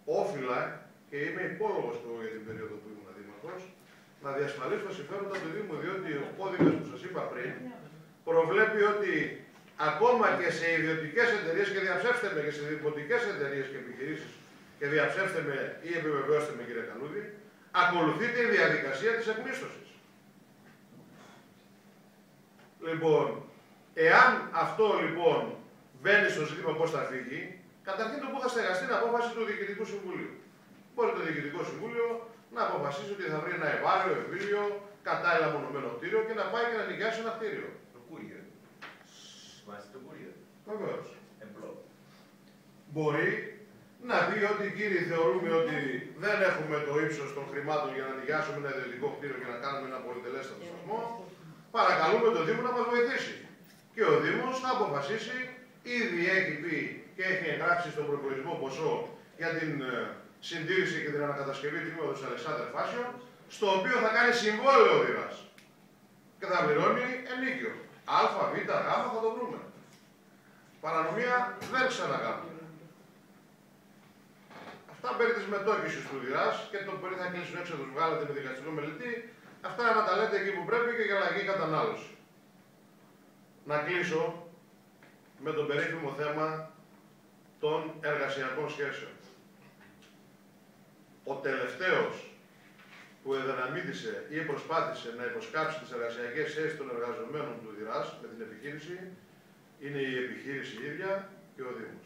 όφιλα, και είμαι υπόλογος και εγώ για την περίοδο που ήμουν δήμαρχος, να διασφαλίσω τα συμφέροντα του Δήμου, διότι ο κώδικας που σας είπα πριν προβλέπει ότι ακόμα και σε ιδιωτικές εταιρείες, και διαψεύστε με, και σε δημοτικές εταιρείες και επιχειρήσεις, και διαψεύστε με ή επιβεβαιώστε με, κύριε Καλούδη, ακολουθείται η διαδικασία της εκμίσθωσης. Λοιπόν, εάν αυτό λοιπόν μπαίνει στο ζήτημα πώς θα φύγει, καταρχήν το που θα στεγαστεί είναι απόφαση του Διοικητικού Συμβουλίου. Μπορεί το Διοικητικό Συμβούλιο να αποφασίσει ότι θα βρει ένα ευάριο, εμβύλιο, κατάλληλα μονομένο κτίριο και να πάει και να νοικιάσει ένα κτίριο. Το Κούριε. Βάζει το Κούριε. Βεβαίως. Εμπλό. Μπορεί να πει ότι, κύριοι, θεωρούμε ότι δεν έχουμε το ύψος των χρημάτων για να νοικιάσουμε ένα ιδιωτικό κτίριο και να κάνουμε ένα πολυτελέστατο σταθμό. Παρακαλούμε τον Δήμο να μας βοηθήσει. Και ο Δήμος θα αποφασίσει, ήδη έχει πει και έχει εγγράψει στον προϋπολογισμό ποσό για την συντήρηση και την ανακατασκευή του τμήματος Αλεξάνδρ Φάσιο, στο οποίο θα κάνει συμβόλαιο ο Δήμας. Και θα πληρώνει ενίκιο. Α, Β, Γ, θα το βρούμε. Παρανομία δεν ξανακάνουμε. Αυτά περί της μετόχησης του Δηράς και το περί θα κλείσουν έξω τους βγάλετε με δικαστικό μελετή, αυτά να τα λέτε εκεί που πρέπει και για αλλαγή κατανάλωση. Να κλείσω με το περίφημο θέμα των εργασιακών σχέσεων. Ο τελευταίος που εδυναμήτησε ή προσπάθησε να υποσκάψει τις εργασιακές σχέσεις των εργαζομένων του Δηράς με την επιχείρηση είναι η επιχείρηση ίδια και ο Δήμος.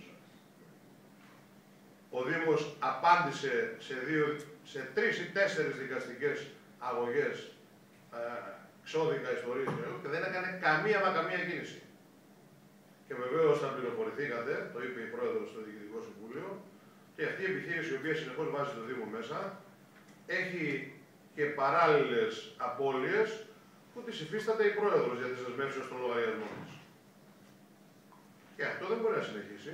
Ο Δήμος απάντησε σε 3 ή 4 δικαστικές αγωγές, ξόδικα ιστορίες και δεν έκανε καμία κίνηση. Και βεβαίως θα πληροφορηθήκατε, το είπε η Πρόεδρος στο Διοικητικό Συμβούλιο, και αυτή η επιχείρηση, η οποία συνεχώς βάζει το Δήμο μέσα, έχει και παράλληλες απώλειες που τις υφίσταται η Πρόεδρος για τις δεσμεύσεις των λογαριασμών της. Και αυτό δεν μπορεί να συνεχίσει.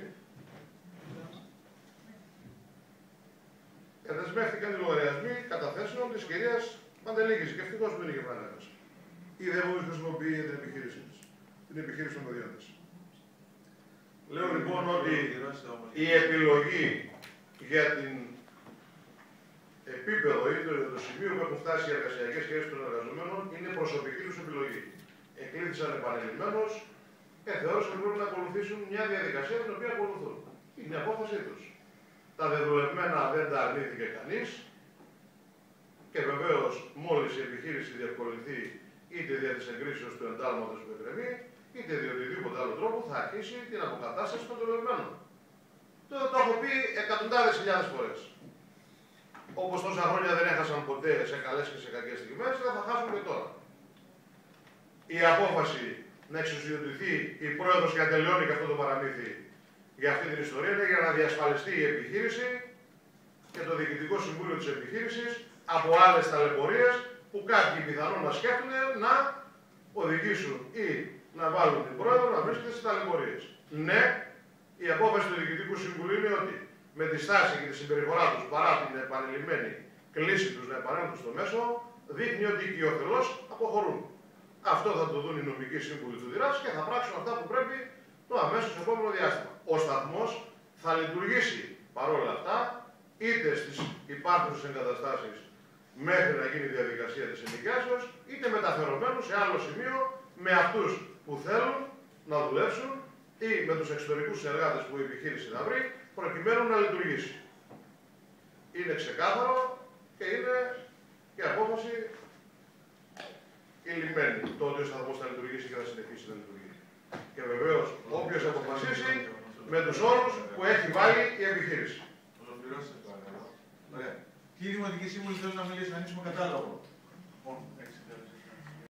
Δεσμεύτηκαν οι λογαριασμοί καταθέσεων της κυρίας Παντελίκης, και ευτυχώς που είναι και κανένας. Ή δεν μπορεί να χρησιμοποιεί για την επιχείρησή της, την επιχείρηση των παιδιών της. Λέω λοιπόν ότι η επιλογή για την επίπεδο ή το σημείο που έχουν φτάσει οι εργασιακές σχέσεις των εργαζομένων είναι προσωπική τους επιλογή. Εκλήθησαν επανειλημμένως και θεώρησαν ότι πρέπει να ακολουθήσουν μια διαδικασία την οποία ακολουθούν. Είναι η απόφασή τους. Τα δεδουλευμένα δεν τα αρνήθηκε κανείς και βεβαίως μόλις η επιχείρηση διευκολυνθεί είτε δια της εγκρίσεως του εντάλματος που εκκρεμεί, είτε δια οτιδήποτε άλλο τρόπο θα αρχίσει την αποκατάσταση των δεδουλευμένων. Το έχω πει εκατοντάδες χιλιάδες φορές. Όπως τόσα χρόνια δεν έχασαν ποτέ σε καλές και σε κακές στιγμές, δεν θα χάσουν και τώρα. Η απόφαση να εξουσιοδοτηθεί η Πρόεδρος και να τελειώνει και αυτό το παραμύθι για αυτή την ιστορία είναι για να διασφαλιστεί η επιχείρηση και το Διοικητικό Συμβούλιο της επιχείρησης από άλλες ταλαιπωρίες που κάποιοι πιθανόν να σκέφτονται να οδηγήσουν ή να βάλουν την Πρόεδρο να βρίσκεται στις ταλαιπωρίες. Ναι, η απόφαση του Διοικητικού Συμβουλίου είναι ότι με τη στάση και τη συμπεριφορά τους παρά την επανειλημμένη κλίση τους να επανέλθουν στο μέσο, δείχνει ότι οικειοθελώς αποχωρούν. Αυτό θα το δουν οι νομικοί σύμβουλοι του Δηράς και θα πράξουν αυτά που πρέπει το αμέσως επόμενο διάστημα. Ο σταθμός θα λειτουργήσει παρόλα αυτά είτε στις υπάρχουσες εγκαταστάσεις μέχρι να γίνει η διαδικασία της ενοικιάσεως, είτε μεταφερομένου σε άλλο σημείο με αυτούς που θέλουν να δουλέψουν ή με τους εξωτερικούς συνεργάτες που η επιχείρηση θα βρει, προκειμένου να λειτουργήσει. Είναι ξεκάθαρο και είναι και απόφαση ηλυμένη το ότι ο σταθμός θα λειτουργήσει και θα συνεχίσει να λειτουργεί. Και βεβαίως όποιος αποφασίσει με τους όρους που έχει βάλει η επιχείρηση. Κύριε Δημοτική Σύμβουλη, θέλω να μιλήσω, να ανοίξουμε κατάλογο.